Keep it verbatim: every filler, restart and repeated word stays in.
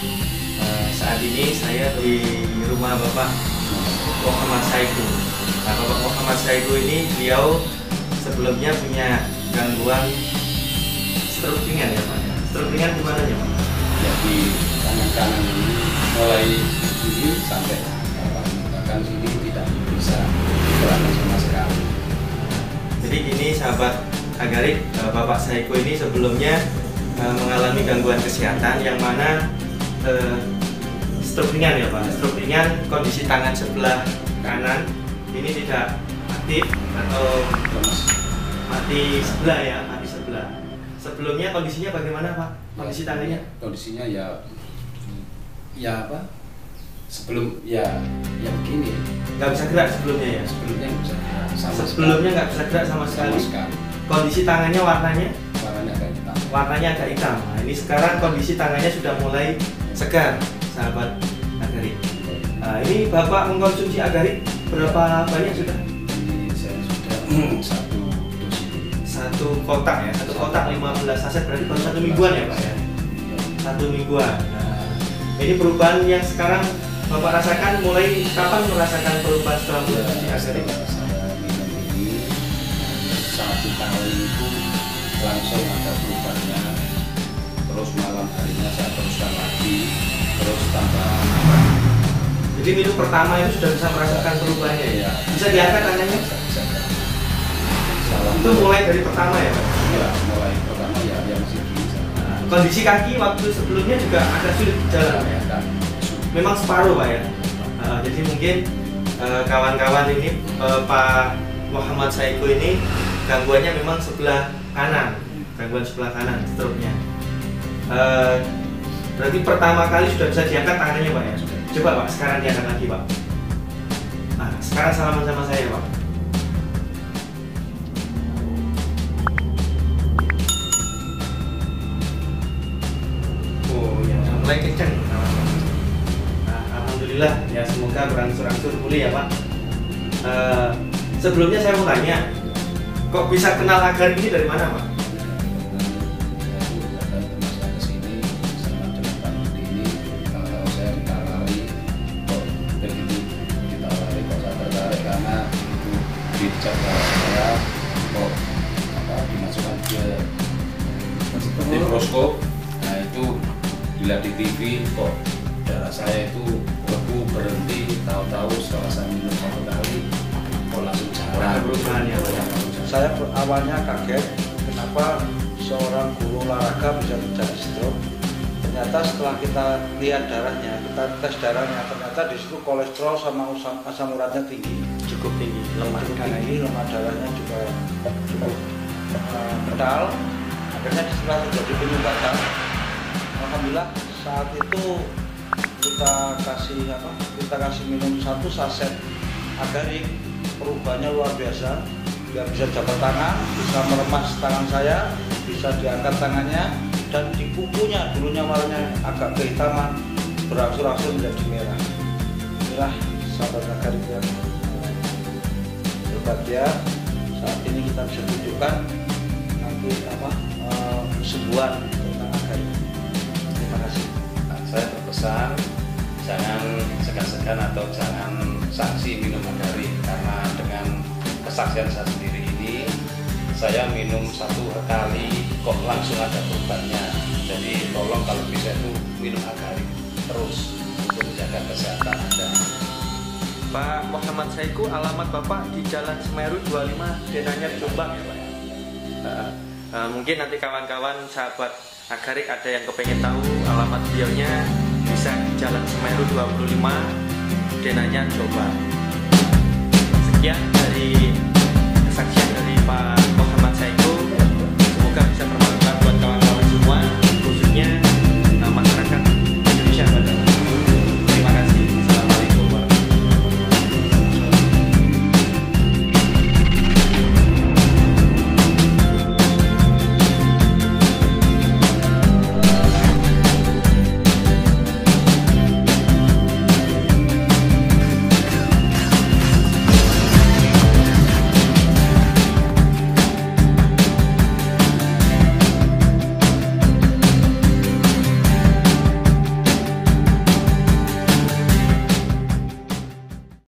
Uh, saat ini saya di rumah Bapak Muhammad Saiku. Nah, Bapak Muhammad Saiku ini beliau sebelumnya punya gangguan stroke ringan ya Pak? Stroke ringan gimana ya Pak? Jadi tangan kanan ini mulai sini sampai bahkan sini tidak bisa bergerak sama sekali. Jadi ini sahabat Agarik, Bapak Saiku ini sebelumnya uh, mengalami gangguan kesehatan yang mana uh, stroke ringan ya Pak. Stroke ringan, kondisi tangan sebelah kanan ini tidak aktif atau mati sebelah ya, mati sebelah. Sebelumnya kondisinya bagaimana Pak? Kondisi tangannya? Kondisinya ya, ya apa? Sebelum ya, ya begini. Nggak bisa gerak sebelumnya ya? Sebelumnya nggak bisa gerak. Sama sebelumnya nggak bisa gerak sama sekali. Sama sekali. Kondisi tangannya warnanya? Warnanya agak hitam. Warnanya agak hitam. Nah, ini sekarang kondisi tangannya sudah mulai segar, sahabat Agarik. Nah, ini Bapak mengkonsumsi Agarik berapa banyak sudah? Ini saya sudah satu dosis. Satu kotak ya, satu kotak lima belas saset, berarti baru satu mingguan ya Pak ya? Satu mingguan. Nah, ini perubahan yang sekarang Bapak rasakan mulai kapan merasakan perubahan setelah mengkonsumsi Agarik? Saya minum ini satu kali itu langsung ada perubahannya. Terus malam harinya saya teruskan lagi, terus tambah. Jadi minum pertama itu sudah bisa merasakan perubahannya ya? Bisa diangkat tangannya? Bisa, bisa. Itu mulai dari pertama ya Pak? Ya, mulai pertama ya yang masih bisa. Nah, kondisi kaki waktu sebelumnya juga agak sulit jalan ya? Memang separuh Pak ya? Uh, jadi mungkin kawan-kawan uh, ini uh, Pak Muhammad Saiku ini gangguannya memang sebelah kanan, gangguan sebelah kanan stroke-nya. Uh, berarti pertama kali sudah bisa diangkat tangannya Pak ya? Coba Pak, sekarang diangkat lagi Pak. Nah, sekarang salaman sama saya Pak. Oh ya, udah mulai kenceng. Nah, alhamdulillah ya, semoga berangsur-angsur pulih ya Pak. Uh, sebelumnya saya mau tanya, kok bisa kenal Agarik ini dari mana Pak? Dijaga saya kok apa dimasukkan ke mikroskop. Nah itu dilihat di T V kok darah saya itu beku berhenti, tahu-tahu setelah saya minum satu kali kok langsung jalan. Saya awalnya kaget kenapa seorang guru olahraga bisa terjadi stroke. Ternyata setelah kita lihat darahnya, kita tes darahnya, ternyata di situ kolesterol sama asam uratnya tinggi, Cukup tinggi, lemak karena ini lemak darahnya juga cukup uh, kental. Akhirnya setelah terjadi penyumbatan, alhamdulillah saat itu kita kasih apa? Kita kasih minum satu saset Agarik, perubahannya luar biasa. Dia bisa jabat tangan, bisa meremas tangan saya, bisa diangkat tangannya, dan di kukunya dulunya warnanya agak kehitaman berangsur-angsur menjadi merah. Inilah sahabat Agarik yang berbahagia. Saat ini kita bisa tunjukkan nanti apa uh, kesembuhan tentang Agarik. Terima kasih. Nah, saya berpesan jangan segan-segan atau jangan saksi minum Agarik, karena dengan kesaksian saya sendiri ini saya minum satu kali kok langsung ada perubahannya. Jadi tolong kalau bisa itu minum Agarik terus untuk menjaga kesehatan Anda. Pak Muhammad Saiku, alamat Bapak di Jalan Semeru dua puluh lima Denanyar Jombang ya Pak ya? Uh, uh, mungkin nanti kawan-kawan sahabat Agarik ada yang kepengen tahu alamat beliaunya, bisa di Jalan Semeru dua puluh lima Denanyar Jombang. Sekian dari kesaksian